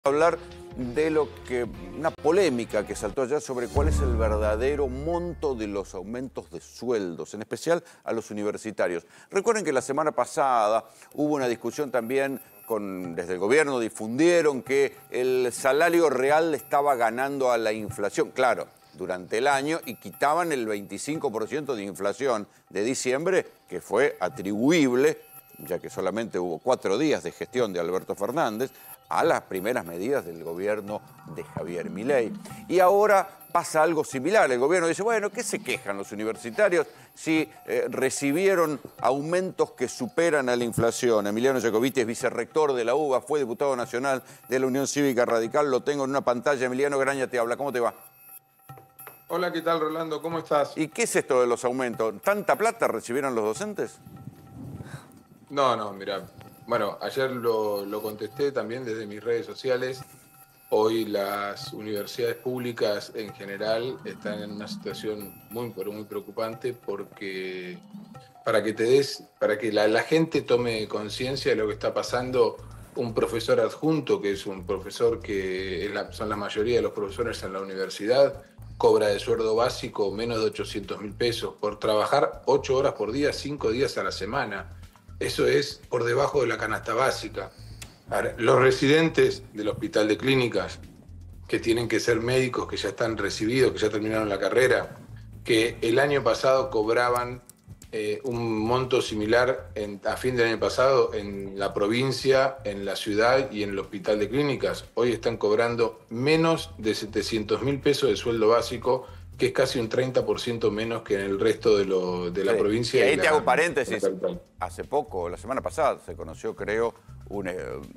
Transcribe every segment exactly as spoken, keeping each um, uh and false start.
Hablar de lo que una polémica que saltó allá sobre cuál es el verdadero monto de los aumentos de sueldos, en especial a los universitarios. Recuerden que la semana pasada hubo una discusión también con, desde el gobierno difundieron que el salario real estaba ganando a la inflación, claro, durante el año, y quitaban el veinticinco por ciento de inflación de diciembre, que fue atribuible, ya que solamente hubo cuatro días de gestión de Alberto Fernández, a las primeras medidas del gobierno de Javier Milei. Y ahora pasa algo similar. El gobierno dice, bueno, ¿qué se quejan los universitarios si eh, recibieron aumentos que superan a la inflación? Emiliano Jacobiti es vicerrector de la U B A, fue diputado nacional de la Unión Cívica Radical. Lo tengo en una pantalla. Emiliano Graña te habla. ¿Cómo te va? Hola, ¿qué tal, Rolando? ¿Cómo estás? ¿Y qué es esto de los aumentos? ¿Tanta plata recibieron los docentes? No, no, mira. Bueno, ayer lo, lo contesté también desde mis redes sociales. Hoy las universidades públicas en general están en una situación muy, pero muy preocupante porque para que te des, para que la, la gente tome conciencia de lo que está pasando, un profesor adjunto, que es un profesor que es la, son la mayoría de los profesores en la universidad, cobra de sueldo básico menos de ochocientos mil pesos por trabajar ocho horas por día, cinco días a la semana. Eso es por debajo de la canasta básica. Ahora, los residentes del Hospital de Clínicas, que tienen que ser médicos, que ya están recibidos, que ya terminaron la carrera, que el año pasado cobraban eh, un monto similar en, a fin del año pasado en la provincia, en la ciudad y en el Hospital de Clínicas, hoy están cobrando menos de setecientos mil pesos de sueldo básico, que es casi un treinta por ciento menos que en el resto de, lo, de la sí. provincia. Y ahí y te la, hago paréntesis. Hace poco, la semana pasada, se conoció, creo, una,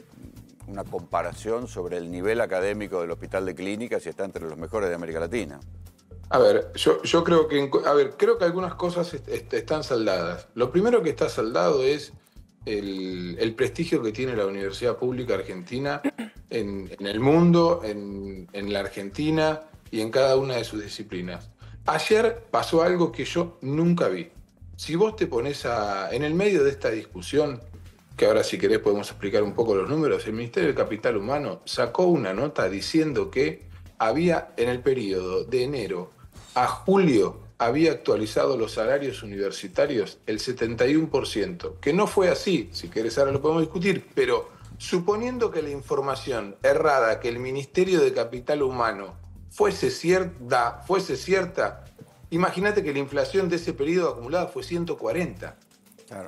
una comparación sobre el nivel académico del Hospital de Clínicas y está entre los mejores de América Latina. A ver, yo, yo creo que a ver, creo que algunas cosas est est están saldadas. Lo primero que está saldado es el, el prestigio que tiene la Universidad Pública Argentina en, en el mundo, en, en la Argentina y en cada una de sus disciplinas. Ayer pasó algo que yo nunca vi. Si vos te pones a, en el medio de esta discusión, que ahora si querés podemos explicar un poco los números, el Ministerio de Capital Humano sacó una nota diciendo que había en el periodo de enero a julio había actualizado los salarios universitarios el setenta y uno por ciento, que no fue así, si querés ahora lo podemos discutir, pero suponiendo que la información errada que el Ministerio de Capital Humano fuese cierta, fuese cierta, imagínate que la inflación de ese periodo acumulado fue ciento cuarenta. Claro.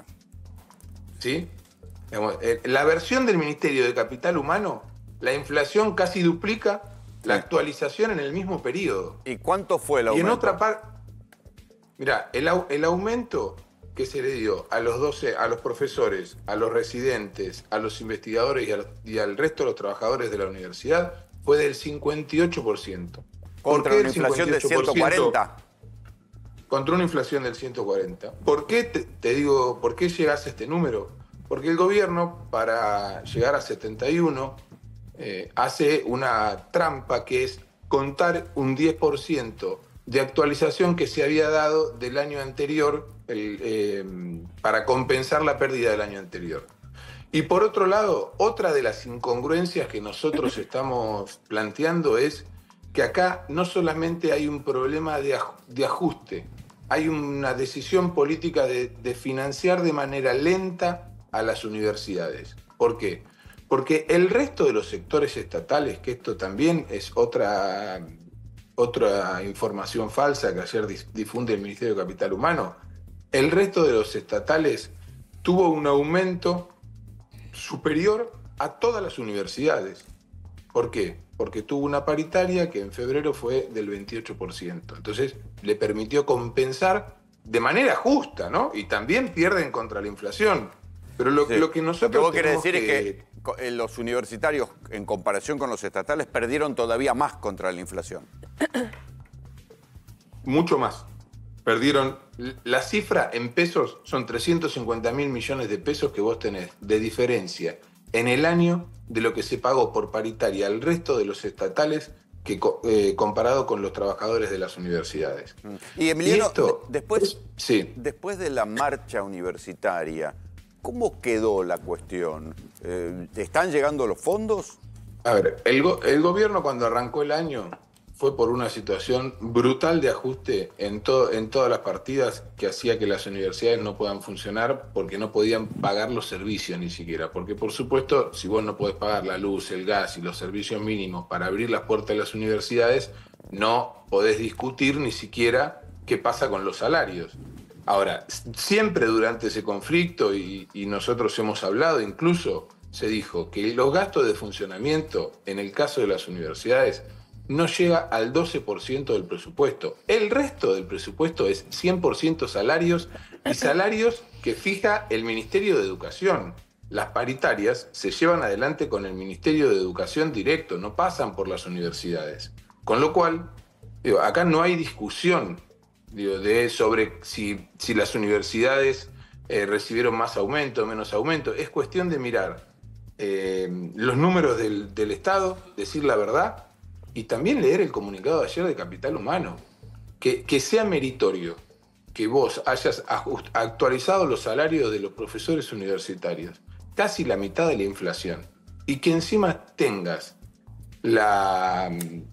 ¿Sí? La versión del Ministerio de Capital Humano, la inflación casi duplica la sí. actualización en el mismo periodo. ¿Y cuánto fue el aumento? Y en otra parte, mirá, el, el aumento que se le dio a los doce, a los profesores, a los residentes, a los investigadores y, a los, y al resto de los trabajadores de la universidad fue del cincuenta y ocho por ciento. ¿Contra una inflación de ciento cuarenta? Contra una inflación del ciento cuarenta. ¿Por qué te, te digo, por qué llegas a este número? Porque el gobierno, para llegar a setenta y uno, eh, hace una trampa que es contar un diez por ciento de actualización que se había dado del año anterior el, eh, para compensar la pérdida del año anterior. Y por otro lado, otra de las incongruencias que nosotros estamos planteando es que acá no solamente hay un problema de, aj de ajuste, hay una decisión política de, de financiar de manera lenta a las universidades. ¿Por qué? Porque el resto de los sectores estatales, que esto también es otra, otra información falsa que ayer difunde el Ministerio de Capital Humano, el resto de los estatales tuvo un aumento superior a todas las universidades. ¿Por qué? Porque tuvo una paritaria que en febrero fue del veintiocho por ciento. Entonces le permitió compensar de manera justa, ¿no? Y también pierden contra la inflación. Pero lo, sí. lo que nosotros... Lo que vos querés decir que... es que los universitarios, en comparación con los estatales, perdieron todavía más contra la inflación. Mucho más. Perdieron... La cifra en pesos son trescientos cincuenta mil millones de pesos que vos tenés de diferencia en el año de lo que se pagó por paritaria al resto de los estatales que, eh, comparado con los trabajadores de las universidades. Y Emiliano, y esto, después, sí. después de la marcha universitaria, ¿cómo quedó la cuestión? Eh, ¿Están llegando los fondos? A ver, el, go el gobierno cuando arrancó el año fue por una situación brutal de ajuste en, to en todas las partidas que hacía que las universidades no puedan funcionar porque no podían pagar los servicios ni siquiera. Porque por supuesto, si vos no podés pagar la luz, el gas y los servicios mínimos para abrir las puertas de las universidades, no podés discutir ni siquiera qué pasa con los salarios. Ahora, siempre durante ese conflicto, y, y nosotros hemos hablado, incluso se dijo que los gastos de funcionamiento en el caso de las universidades no llega al doce por ciento del presupuesto. El resto del presupuesto es cien por ciento salarios y salarios que fija el Ministerio de Educación. Las paritarias se llevan adelante con el Ministerio de Educación directo, no pasan por las universidades. Con lo cual, digo, acá no hay discusión digo, de, sobre si, si las universidades eh, recibieron más aumento o menos aumento. Es cuestión de mirar eh, los números del, del Estado, decir la verdad, y también leer el comunicado de ayer de Capital Humano. Que, que sea meritorio que vos hayas actualizado los salarios de los profesores universitarios, casi la mitad de la inflación, y que encima tengas la...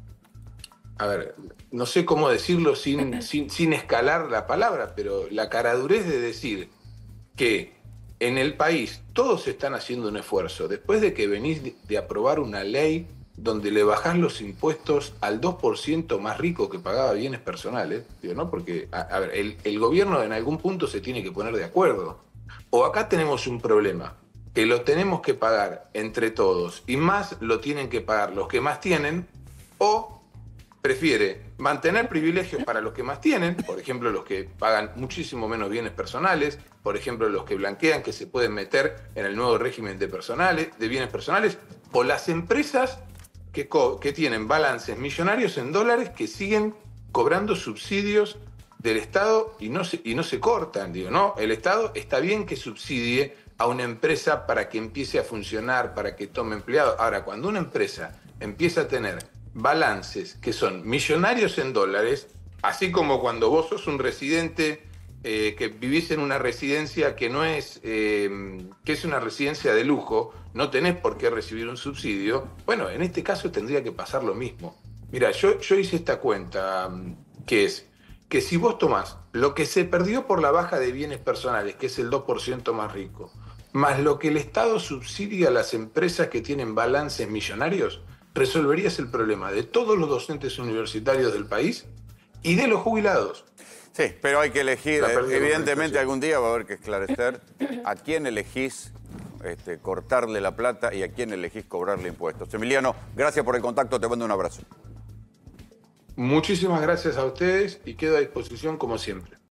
A ver, no sé cómo decirlo sin, sin, sin escalar la palabra, pero la caradurez de decir que en el país todos están haciendo un esfuerzo, después de que venís de, de aprobar una ley donde le bajás los impuestos al dos por ciento más rico que pagaba bienes personales, digo, ¿no? Porque, a, a ver, el, el gobierno en algún punto se tiene que poner de acuerdo. O acá tenemos un problema, que lo tenemos que pagar entre todos, y más lo tienen que pagar los que más tienen, o prefiere mantener privilegios para los que más tienen, por ejemplo, los que pagan muchísimo menos bienes personales, por ejemplo, los que blanquean que se pueden meter en el nuevo régimen de, personales, de bienes personales, o las empresas que, que tienen balances millonarios en dólares que siguen cobrando subsidios del Estado y no se, y no se cortan. Digo, no, el Estado está bien que subsidie a una empresa para que empiece a funcionar, para que tome empleados. Ahora, cuando una empresa empieza a tener balances que son millonarios en dólares, así como cuando vos sos un residente eh, que vivís en una residencia que no es, eh, que es una residencia de lujo, no tenés por qué recibir un subsidio, bueno, en este caso tendría que pasar lo mismo. Mira, yo, yo hice esta cuenta, que es que si vos tomás lo que se perdió por la baja de bienes personales, que es el dos por ciento más rico, más lo que el Estado subsidia a las empresas que tienen balances millonarios, resolverías el problema de todos los docentes universitarios del país y de los jubilados. Sí, pero hay que elegir, evidentemente algún día va a haber que esclarecer a quién elegís este, cortarle la plata y a quién elegís cobrarle impuestos. Emiliano, gracias por el contacto, te mando un abrazo. Muchísimas gracias a ustedes y quedo a disposición como siempre.